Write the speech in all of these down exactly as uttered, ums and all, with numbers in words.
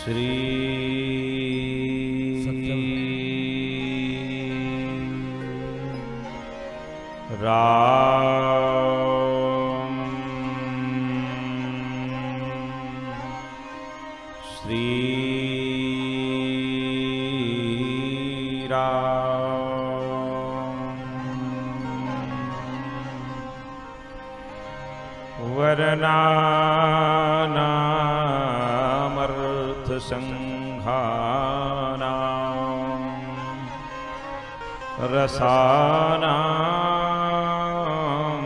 श्री राम श्री राम वरनानामर्थ संघानां रसानां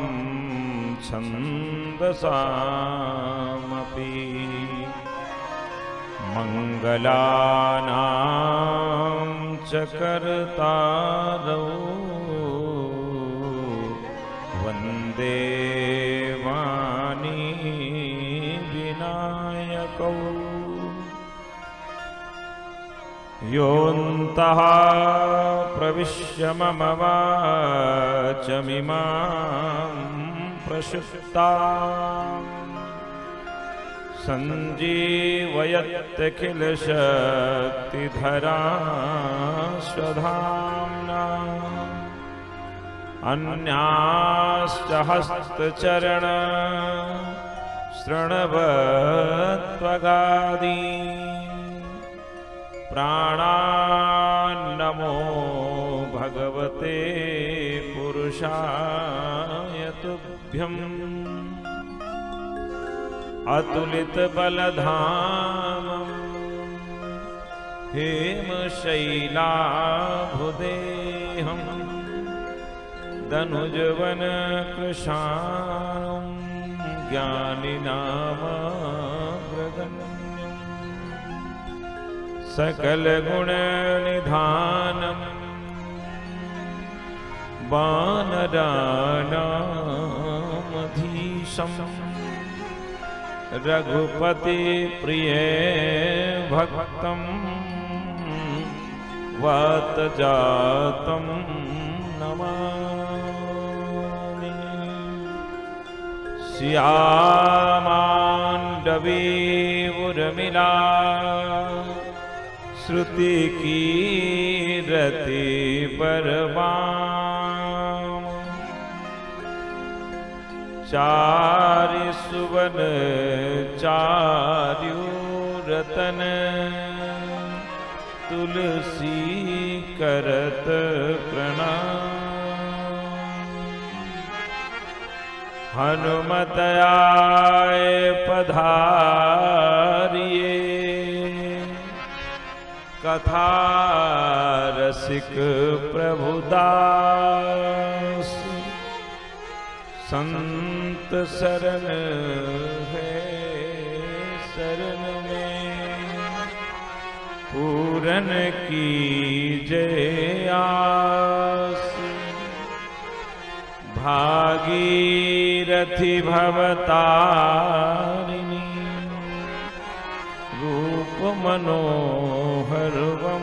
छन्दसामपि मंगलानां च कर्तारौ वन्दे वाणी विनायकौ योऽन्तः प्रविश्य मम वाचमिमां प्रसुप्ताम् सञ्जीवयत्यखिलशक्तिधरां स्वधाम्ना अन्याश्च हस्तचरण शृण्वत्वगादीन् प्राणान्नमो भगवते पुरुषाय तुभ्यम् अतुलितबलधामं हेमशैलाभुदेहं दनुजवनकृशानं ज्ञानिनामग्रगण्यं सकलगुणनिधानं वानराणामधीशम् रघुपति प्रिय भक्तं वातजातं नमामि। श्यामाण्डवी उर्मिला श्रुतिकीरति परमाम् चारि सुवन चार्यूरतन तुलसी करत प्रणाम। हनुमत आए पधारिए कथा रसिक प्रभुदास संत शरण है शरण में पूरन की जय आस। भागीरथी भवतारिणी रूप मनोहरवम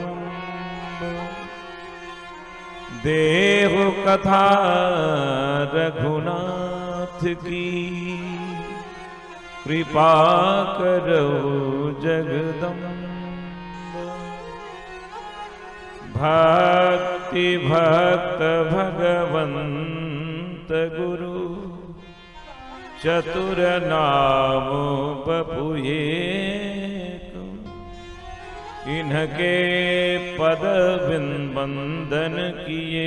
देहु कथा रघुनाथ की कृपा करो जगदम्ब। भक्ति भक्त भगवंत गुरु चतुर नाम बपुए इनके पद बिंबंदन किए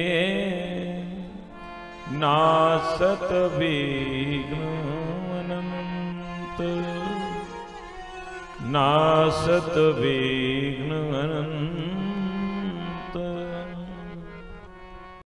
नासत विघ्न अनंत नासत विघ्न अनंत।